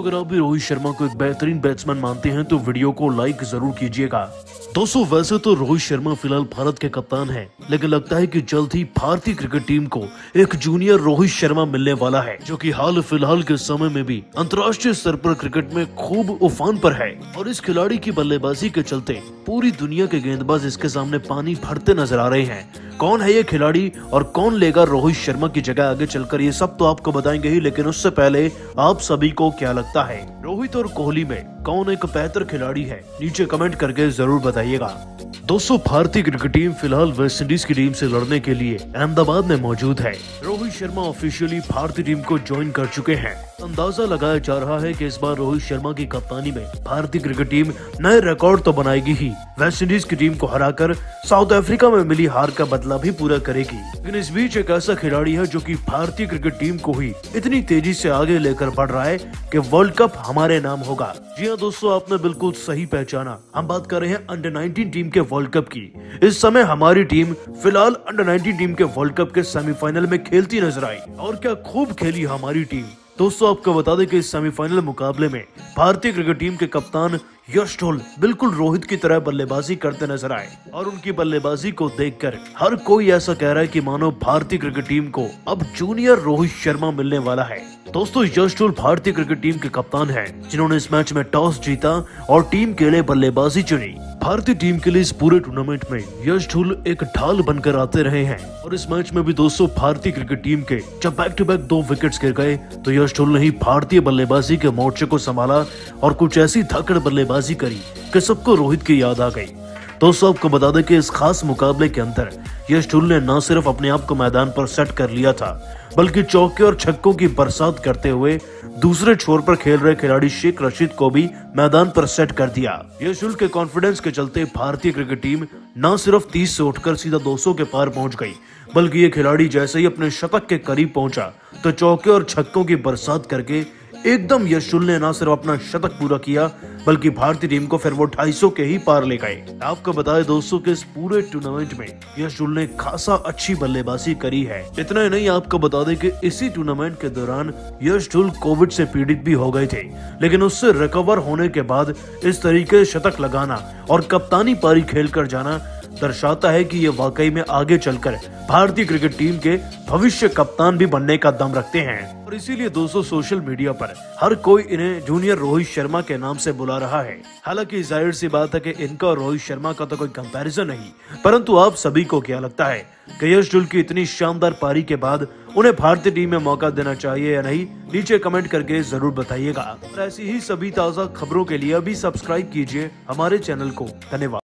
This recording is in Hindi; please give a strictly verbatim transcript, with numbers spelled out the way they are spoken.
अगर आप भी रोहित शर्मा को एक बेहतरीन बैट्समैन मानते हैं तो वीडियो को लाइक जरूर कीजिएगा। दोस्तों वैसे तो रोहित शर्मा फिलहाल भारत के कप्तान हैं, लेकिन लगता है कि जल्द ही भारतीय क्रिकेट टीम को एक जूनियर रोहित शर्मा मिलने वाला है, जो कि हाल फिलहाल के समय में भी अंतर्राष्ट्रीय स्तर पर क्रिकेट में खूब उफान पर है। और इस खिलाड़ी की बल्लेबाजी के चलते पूरी दुनिया के गेंदबाज इसके सामने पानी भरते नजर आ रहे हैं। कौन है ये खिलाड़ी और कौन लेगा रोहित शर्मा की जगह आगे चलकर, ये सब तो आपको बताएंगे ही, लेकिन उससे पहले आप सभी को क्या लगता है रोहित और कोहली में कौन एक बेहतर खिलाड़ी है, नीचे कमेंट करके जरूर बताइएगा। दोस्तों भारतीय क्रिकेट टीम फिलहाल वेस्टइंडीज की टीम से लड़ने के लिए अहमदाबाद में मौजूद है। रोहित शर्मा ऑफिशियली भारतीय टीम को ज्वाइन कर चुके हैं। अंदाजा लगाया जा रहा है कि इस बार रोहित शर्मा की कप्तानी में भारतीय क्रिकेट टीम नए रिकॉर्ड तो बनाएगी ही, वेस्टइंडीज की टीम को हराकर साउथ अफ्रीका में मिली हार का बदला भी पूरा करेगी। लेकिन इस बीच एक ऐसा खिलाड़ी है जो कि भारतीय क्रिकेट टीम को ही इतनी तेजी से आगे लेकर बढ़ रहा है कि वर्ल्ड कप हमारे नाम होगा। जी हाँ दोस्तों, आपने बिल्कुल सही पहचाना, हम बात कर रहे हैं अंडर नाइनटीन टीम के वर्ल्ड कप की। इस समय हमारी टीम फिलहाल अंडर नाइनटीन टीम के वर्ल्ड कप के सेमीफाइनल में खेलती नजर आई, और क्या खूब खेली हमारी टीम। दोस्तों आपको बता दें कि इस सेमीफाइनल मुकाबले में भारतीय क्रिकेट टीम के कप्तान यश ढोल बिल्कुल रोहित की तरह बल्लेबाजी करते नजर आए, और उनकी बल्लेबाजी को देखकर हर कोई ऐसा कह रहा है कि मानो भारतीय क्रिकेट टीम को अब जूनियर रोहित शर्मा मिलने वाला है। दोस्तों यश ढोल भारतीय क्रिकेट टीम के कप्तान हैं, जिन्होंने इस मैच में टॉस जीता और टीम के लिए बल्लेबाजी चुनी। भारतीय टीम के लिए इस पूरे टूर्नामेंट में यश ढोल एक ढाल बनकर आते रहे हैं, और इस मैच में भी दोस्तों भारतीय क्रिकेट टीम के जब बैक टू बैक दो विकेट्स गिर गए तो यश ढोल ने ही भारतीय बल्लेबाजी के मोर्चे को संभाला और कुछ ऐसी धाकड़ बल्लेबाजी करी कि सबको रोहित की याद आ गई। दोस्तों आपको बता दें कि इस खास मुकाबले के अंदर यश ढोल ने न सिर्फ अपने आप को मैदान पर सेट कर लिया था, बल्कि चौके और छक्कों की बरसात करते हुए दूसरे छोर पर खेल रहे खिलाड़ी शेख रशीद को भी मैदान पर सेट कर दिया। यश ढोल के कॉन्फिडेंस के चलते भारतीय क्रिकेट टीम न सिर्फ तीस से उठकर सीधा दो सौ के पार पहुंच गई, बल्कि ये खिलाड़ी जैसे ही अपने शतक के करीब पहुंचा तो चौके और छक्कों की बरसात करके एकदम यश ढोल ने न सिर्फ अपना शतक पूरा किया, बल्कि भारतीय टीम को फिर वो ढाई सौ के ही पार ले गए। आपको बताएं दोस्तों कि इस पूरे टूर्नामेंट में यश ढोल ने खासा अच्छी बल्लेबाजी करी है। इतना ही नहीं, आपको बता दें कि इसी टूर्नामेंट के दौरान यश ढोल कोविड से पीड़ित भी हो गए थे, लेकिन उससे रिकवर होने के बाद इस तरीके से शतक लगाना और कप्तानी पारी खेल कर जाना दर्शाता है कि ये वाकई में आगे चलकर भारतीय क्रिकेट टीम के भविष्य कप्तान भी बनने का दम रखते हैं। और इसीलिए दोस्तों सोशल मीडिया पर हर कोई इन्हें जूनियर रोहित शर्मा के नाम से बुला रहा है। हालांकि जाहिर सी बात है कि इनका और रोहित शर्मा का तो कोई कंपैरिजन नहीं, परंतु आप सभी को क्या लगता है कि यश ढोल की इतनी शानदार पारी के बाद उन्हें भारतीय टीम में मौका देना चाहिए या नहीं, नीचे कमेंट करके जरूर बताइएगा। और ऐसी ही सभी ताज़ा खबरों के लिए अभी सब्सक्राइब कीजिए हमारे चैनल को। धन्यवाद।